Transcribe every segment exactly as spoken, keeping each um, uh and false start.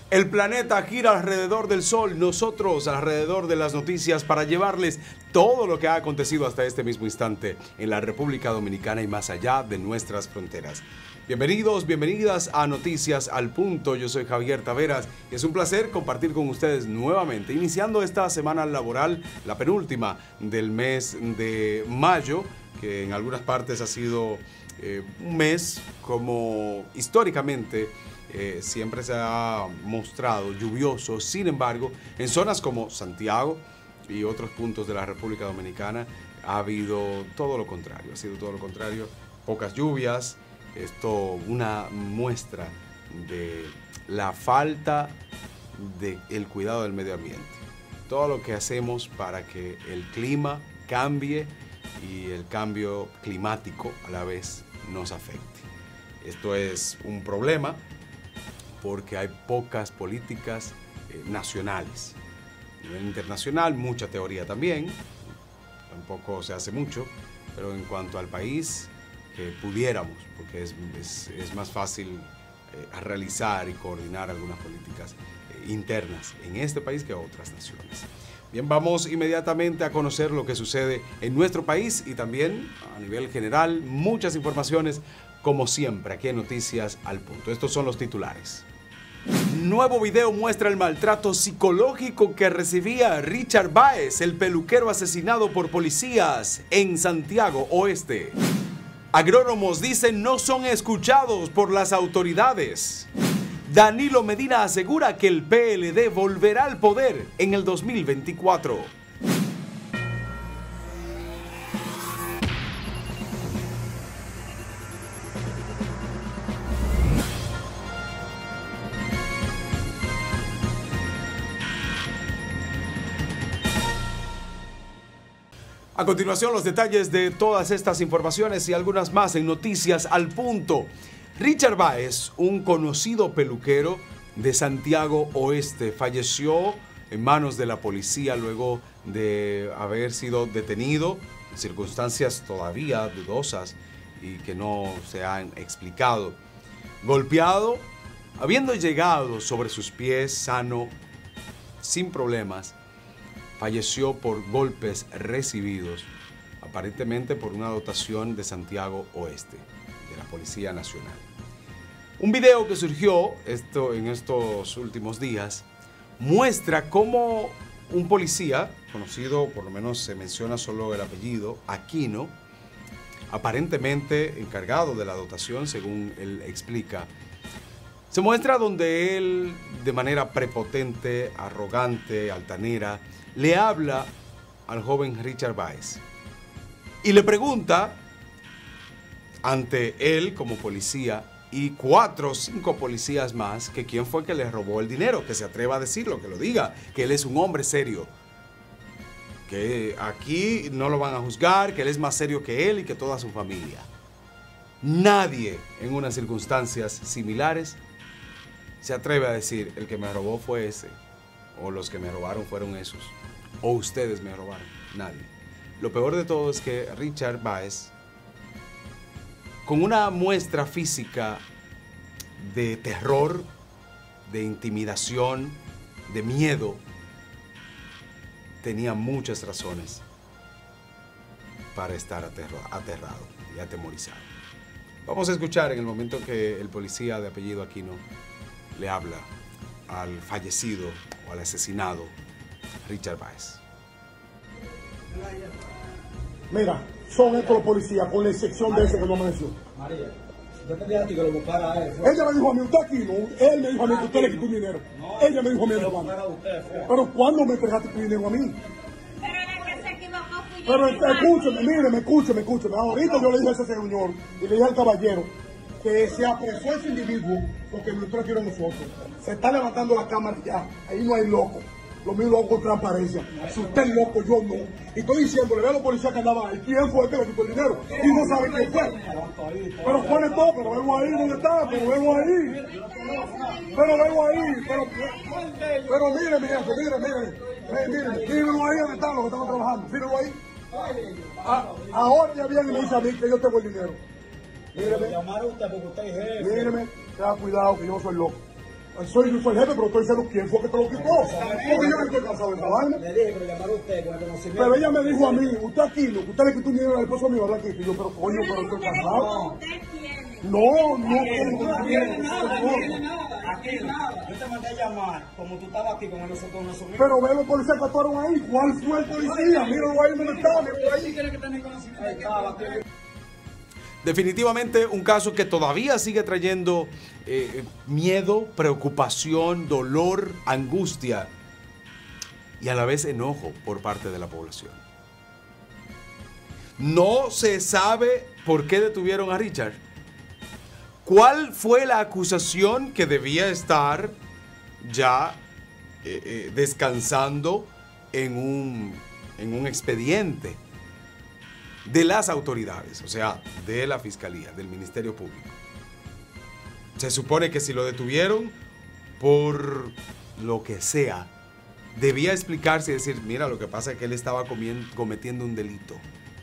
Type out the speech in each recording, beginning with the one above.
El planeta gira alrededor del sol, nosotros alrededor de las noticias para llevarles todo lo que ha acontecido hasta este mismo instante en la República Dominicana y más allá de nuestras fronteras. Bienvenidos, bienvenidas a Noticias al Punto. Yo soy Javier Taveras y es un placer compartir con ustedes nuevamente, iniciando esta semana laboral, la penúltima del mes de mayo, que en algunas partes ha sido eh, un mes como históricamente Eh, siempre se ha mostrado lluvioso. Sin embargo, en zonas como Santiago y otros puntos de la República Dominicana ha habido todo lo contrario, ha sido todo lo contrario, pocas lluvias. Esto una muestra de la falta del cuidado del medio ambiente. Todo lo que hacemos para que el clima cambie y el cambio climático a la vez nos afecte. Esto es un problema porque hay pocas políticas eh, nacionales. A nivel internacional, mucha teoría también, tampoco se hace mucho, pero en cuanto al país, que pudiéramos, porque es, es, es más fácil eh, realizar y coordinar algunas políticas eh, internas en este país que otras naciones. Bien, vamos inmediatamente a conocer lo que sucede en nuestro país y también a nivel general, muchas informaciones, como siempre, aquí en Noticias al Punto. Estos son los titulares. Nuevo video muestra el maltrato psicológico que recibía Richard Báez, el peluquero asesinado por policías en Santiago Oeste. Agrónomos dicen no son escuchados por las autoridades. Danilo Medina asegura que el P L D volverá al poder en el dos mil veinticuatro. A continuación, los detalles de todas estas informaciones y algunas más en Noticias al Punto. Richard Báez, un conocido peluquero de Santiago Oeste, falleció en manos de la policía luego de haber sido detenido en circunstancias todavía dudosas y que no se han explicado. Golpeado, habiendo llegado sobre sus pies sano, sin problemas, falleció por golpes recibidos, aparentemente por una dotación de Santiago Oeste, de la Policía Nacional. Un video que surgió esto, en estos últimos días muestra cómo un policía, conocido, por lo menos se menciona solo el apellido, Aquino, aparentemente encargado de la dotación, según él explica, se muestra donde él, de manera prepotente, arrogante, altanera, le habla al joven Richard Báez y le pregunta ante él como policía y cuatro o cinco policías más que quién fue que le robó el dinero, que se atreva a decirlo, que lo diga, que él es un hombre serio, que aquí no lo van a juzgar, que él es más serio que él y que toda su familia. Nadie en unas circunstancias similares se atreve a decir el que me robó fue ese, o los que me robaron fueron esos, o ustedes me robaron. Nadie. Lo peor de todo es que Richard Báez, con una muestra física de terror, de intimidación, de miedo, tenía muchas razones para estar aterrado y atemorizado. Vamos a escuchar en el momento que el policía de apellido Aquino le habla al fallecido o al asesinado Richard Báez. Mira, son estos los policías, con la excepción María, de ese que no amaneció. María, yo te dije a ti que lo buscara a él. Ella me dijo a mí, usted aquí no, él me dijo a mí que usted le quitó mi dinero. No, ella me dijo a mí, hermano. Pero ¿cuándo me entregaste tu dinero a mí? Pero el que se equivocó fui yo. Pero escúcheme, míreme, escúcheme, escúcheme. Ahorita yo le dije a ese señor y le dije al caballero que se apresó ese individuo porque nosotros quiero nosotros. Se está levantando la cámara ya, ahí no hay loco. Lo mío lo hago con transparencia. Si usted es loco, yo no. Y estoy diciéndole, ve a los policías que andaban ahí, ¿quién fue el que le quitó el dinero? Y no sabe quién fue. Pero pone todo, pero vengo ahí, ¿dónde está? Pero vengo ahí. Pero vengo ahí. Pero, pero mire, mi jefe, mire, mire. Mire, mírenlo ahí donde están los que estamos trabajando. Mírenlo ahí. A, ahora ya viene y me dice a mí que yo tengo el dinero. Míreme. Míreme, tenga cuidado que yo no soy loco. Soy, yo soy el jefe, pero estoy diciendo quién fue que te lo quitó. Porque yo no estoy cansado de esa vaina. Le dije, pero llamaron a usted con el conocimiento. Pero ella me dijo a mí, usted aquí, lo que usted le quitó un dinero al esposo mío, ¿verdad? Y yo, pero coño, pero estoy cansado. No, no, No tiene nada, no tiene nada. Aquí nada. Yo te mandé a llamar, como tú estabas aquí con nosotros, con nosotros. Pero ve los policías que actuaron ahí. ¿Cuál fue el policía? Míralo ahí donde está, míralo ahí. ¿Quiere que tenga conocimiento? Ahí estaba, aquí. Definitivamente un caso que todavía sigue trayendo eh, miedo, preocupación, dolor, angustia y a la vez enojo por parte de la población. No se sabe por qué detuvieron a Richard. ¿Cuál fue la acusación que debía estar ya eh, eh, descansando en un, en un expediente de las autoridades, o sea, de la Fiscalía, del Ministerio Público? Se supone que si lo detuvieron por lo que sea, debía explicarse y decir, mira, lo que pasa es que él estaba cometiendo un delito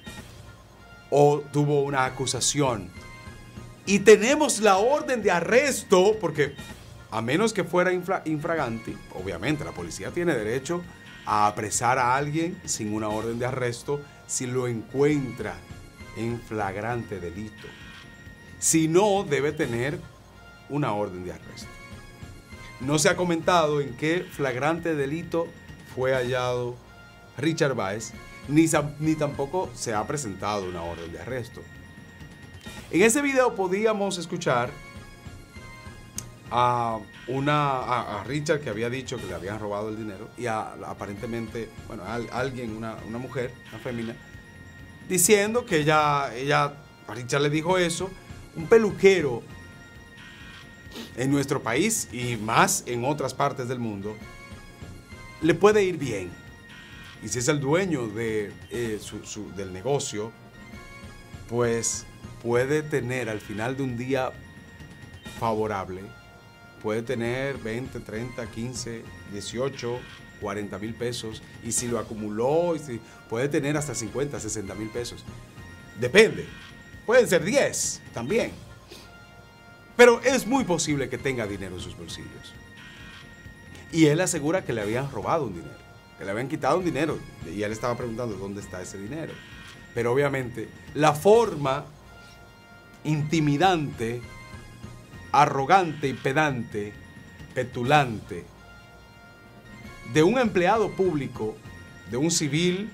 o tuvo una acusación. Y tenemos la orden de arresto, porque a menos que fuera infra, infraganti, obviamente la policía tiene derecho a apresar a alguien sin una orden de arresto si lo encuentra en flagrante delito. Si no, debe tener una orden de arresto. No se ha comentado en qué flagrante delito fue hallado Richard Baez, ni, ni tampoco se ha presentado una orden de arresto. En ese video podíamos escuchar a, una, a, a Richard, que había dicho que le habían robado el dinero, y a, aparentemente, bueno, a, a alguien, una, una mujer, una fémina, diciendo que ella, ella, a Richard le dijo eso. Un peluquero en nuestro país y más en otras partes del mundo le puede ir bien. Y si es el dueño de, eh, su, su, del negocio, pues puede tener al final de un día favorable, puede tener veinte, treinta, quince, dieciocho, cuarenta mil pesos, y si lo acumuló, y si, puede tener hasta cincuenta, sesenta mil pesos. Depende, pueden ser diez también, pero es muy posible que tenga dinero en sus bolsillos. Y él asegura que le habían robado un dinero, que le habían quitado un dinero, y él estaba preguntando dónde está ese dinero. Pero obviamente la forma intimidante, arrogante y pedante, petulante de un empleado público, de un civil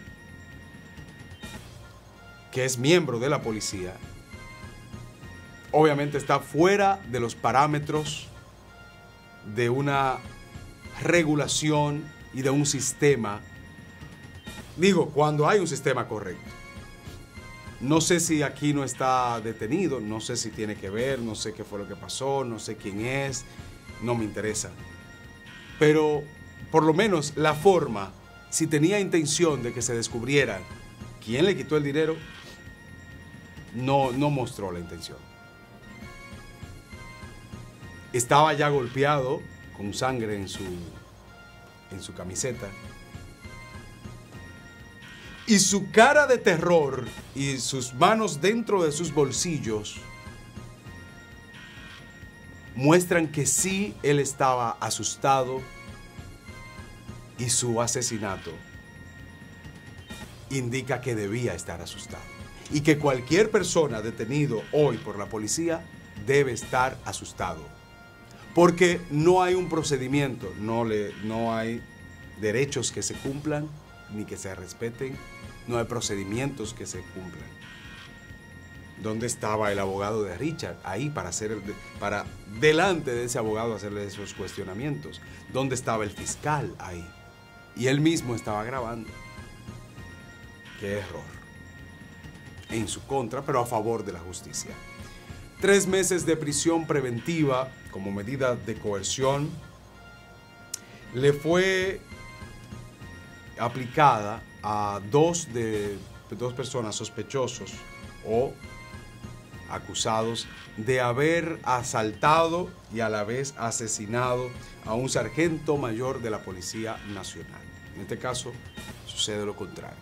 que es miembro de la policía, obviamente está fuera de los parámetros de una regulación y de un sistema. Digo, cuando hay un sistema correcto. No sé si aquí no está detenido, no sé si tiene que ver, no sé qué fue lo que pasó, no sé quién es, no me interesa. Pero por lo menos la forma, si tenía intención de que se descubriera quién le quitó el dinero, no, no mostró la intención. Estaba ya golpeado con sangre en su, en su camiseta. Y su cara de terror y sus manos dentro de sus bolsillos muestran que sí él estaba asustado, y su asesinato indica que debía estar asustado. Y que cualquier persona detenido hoy por la policía debe estar asustado. Porque no hay un procedimiento, no, le, no hay derechos que se cumplan ni que se respeten, no hay procedimientos que se cumplan. ¿Dónde estaba el abogado de Richard? Ahí para hacer, para delante de ese abogado hacerle esos cuestionamientos. ¿Dónde estaba el fiscal? Ahí. Y él mismo estaba grabando. Qué error. En su contra, pero a favor de la justicia. Tres meses de prisión preventiva como medida de coerción le fue aplicada a dos de dos personas sospechosos o acusados de haber asaltado y a la vez asesinado a un sargento mayor de la Policía Nacional. En este caso sucede lo contrario.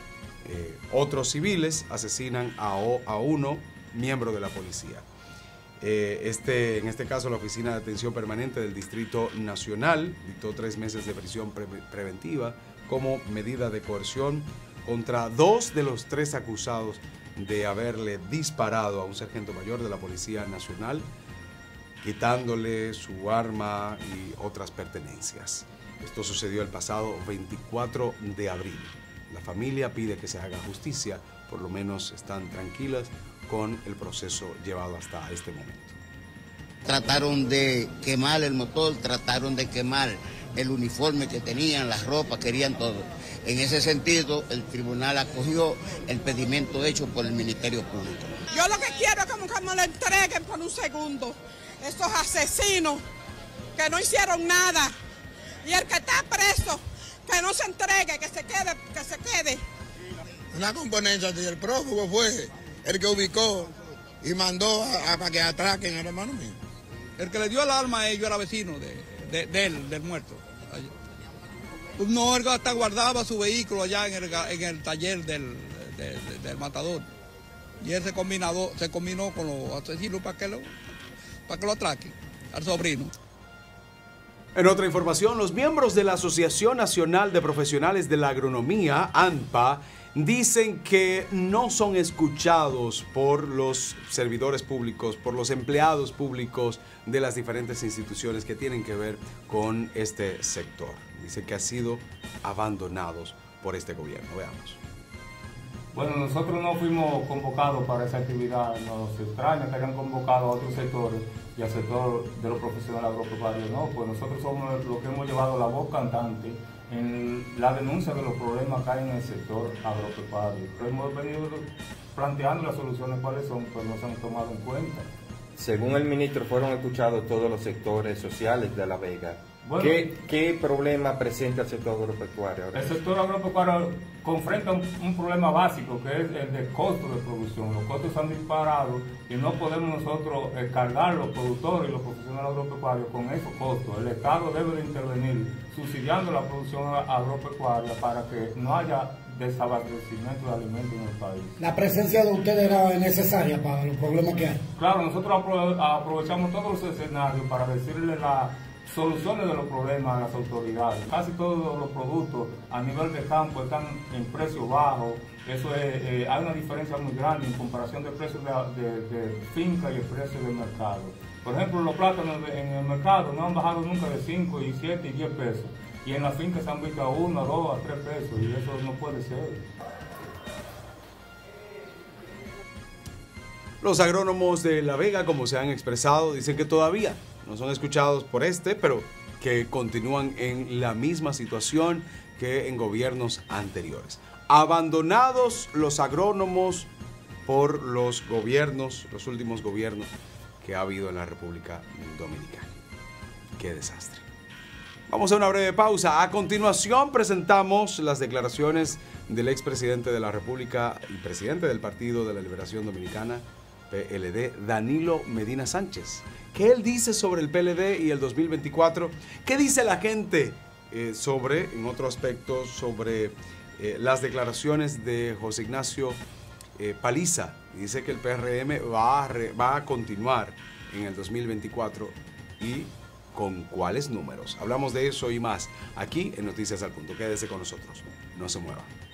Eh, otros civiles asesinan a, a uno miembro de la policía. Eh, este, en este caso, la Oficina de Atención Permanente del Distrito Nacional dictó tres meses de prisión pre preventiva como medida de coerción contra dos de los tres acusados de haberle disparado a un sargento mayor de la Policía Nacional, quitándole su arma y otras pertenencias. Esto sucedió el pasado veinticuatro de abril. La familia pide que se haga justicia, por lo menos están tranquilas con el proceso llevado hasta este momento. Trataron de quemar el motor, trataron de quemar el uniforme que tenían, las ropas, querían todo. En ese sentido, el tribunal acogió el pedimento hecho por el Ministerio Público. Yo lo que quiero es como que me lo entreguen por un segundo. Estos asesinos que no hicieron nada. Y el que está preso, que no se entregue, que se quede, que se quede. Una componencia del prófugo fue el que ubicó y mandó a, a, a que atraquen al hermano mío. El que le dio el arma a ellos era vecino de, de, de él, del muerto. No, él hasta guardaba su vehículo allá en el, en el taller del, de, de, del matador. Y él se, combinado, se combinó con los asesinos para que lo, para que lo atraquen al sobrino. En otra información, los miembros de la Asociación Nacional de Profesionales de la Agronomía, ANPA, dicen que no son escuchados por los servidores públicos, por los empleados públicos de las diferentes instituciones que tienen que ver con este sector. Dicen que han sido abandonados por este gobierno. Veamos. Bueno, nosotros no fuimos convocados para esa actividad. Nos extraña que hayan convocado a otros sectores y al sector de los profesionales agropecuarios. No, pues nosotros somos los que hemos llevado la voz cantante en la denuncia de los problemas que hay en el sector agropecuario. Pero hemos venido planteando las soluciones cuáles son, pero no se han tomado en cuenta. Según el ministro, fueron escuchados todos los sectores sociales de La Vega. Bueno, ¿Qué, ¿Qué problema presenta el sector agropecuario? El sector agropecuario confronta un, un problema básico, que es el de costo de producción. Los costos han disparado y no podemos nosotros eh, cargar los productores y los profesionales agropecuarios con esos costos. El Estado debe de intervenir subsidiando la producción agropecuaria para que no haya desabastecimiento de alimentos en el país. ¿La presencia de ustedes era necesaria para los problemas que hay? Claro, nosotros aprovechamos todos los escenarios para decirle la soluciones de los problemas a las autoridades. Casi todos los productos a nivel de campo están en precios bajos. Eso es, eh, hay una diferencia muy grande en comparación de precios de, de, de finca y el precio del mercado. Por ejemplo, los plátanos en el mercado no han bajado nunca de cinco, y siete y diez pesos. Y en la finca se han visto a uno, a dos, a tres pesos. Y eso no puede ser. Los agrónomos de La Vega, como se han expresado, dicen que todavía no son escuchados por este, pero que continúan en la misma situación que en gobiernos anteriores. Abandonados los agrónomos por los gobiernos, los últimos gobiernos que ha habido en la República Dominicana. ¡Qué desastre! Vamos a una breve pausa. A continuación presentamos las declaraciones del expresidente de la República y presidente del Partido de la Liberación Dominicana, P L D, Danilo Medina Sánchez. ¿Qué él dice sobre el P L D y el dos mil veinticuatro? ¿Qué dice la gente eh, sobre, en otro aspecto, sobre eh, las declaraciones de José Ignacio eh, Paliza? Dice que el P R M va a, re, va a continuar en el dos mil veinticuatro y con cuáles números. Hablamos de eso y más aquí en Noticias al Punto. Quédese con nosotros, no se mueva.